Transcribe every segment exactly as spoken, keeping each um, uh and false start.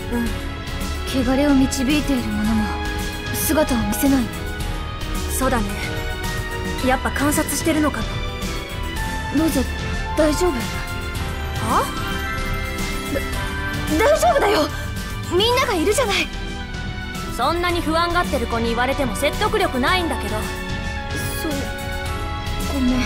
うん。汚れを導いている者も姿を見せないね。そうだね。やっぱ観察してるのかも。ロゼ、大丈夫？は？だ、大丈夫だよ。みんながいるじゃない。そんなに不安がってる子に言われても説得力ないんだけど。そう、ごめん。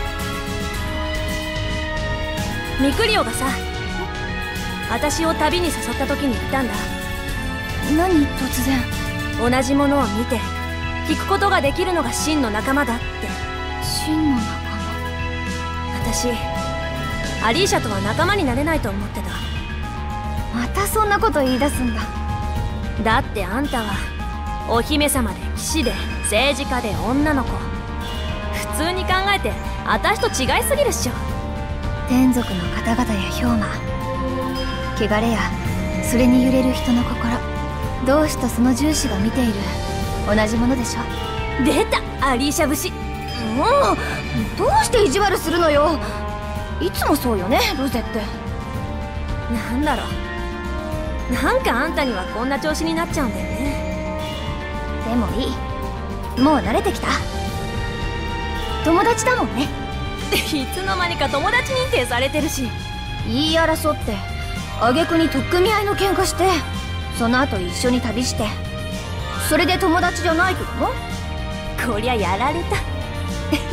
ミクリオがさ、私を旅に誘った時に言ったんだ。何？突然。同じものを見て聞くことができるのが真の仲間だって。真の仲間？私アリーシャとは仲間になれないと思ってた。またそんなこと言い出すんだ。だってあんたはお姫様で騎士で政治家で女の子。普通に考えて私と違いすぎるっしょ。天族の方々や氷魔、汚れやそれに揺れる人の心、同志とその重視が見ている同じものでしょ。出たアリーシャ節。もうどうして意地悪するのよ。いつもそうよね、ロゼって。なんだろう、なんかあんたにはこんな調子になっちゃうんだよね。でもいい、もう慣れてきた。友達だもんね。いつの間にか友達認定されてるし。言い争って挙句に取っ組み合いの喧嘩して、その後一緒に旅して、それで友達じゃないとかも。こりゃやられた。やっ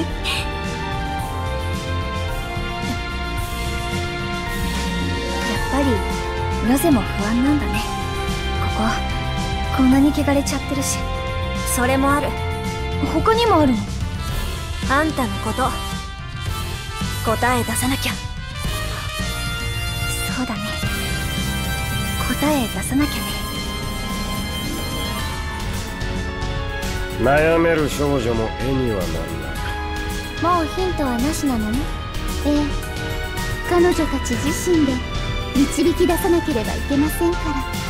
ぱりロゼも不安なんだね。こここんなに汚れちゃってるし。それもある。他にもあるの？あんたのこと答え出さなきゃ。そうだね、答え出さなきゃね。 悩める少女も絵にはなるな。もうヒントはなしなのね。ええ、彼女たち自身で導き出さなければいけませんから。